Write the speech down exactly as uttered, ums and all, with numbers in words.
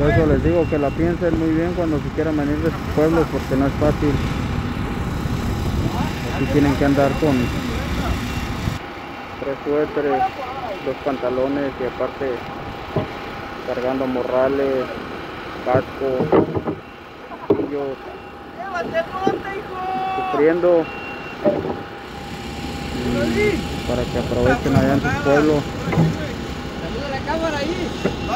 Por eso les digo que la piensen muy bien cuando se quieran venir de sus pueblos, porque no es fácil. Aquí tienen que andar con tres suéteres, dos pantalones y aparte cargando morrales, casco, cuchillos, sufriendo para que aprovechen allá en sus pueblos. Saluda la cámara ahí.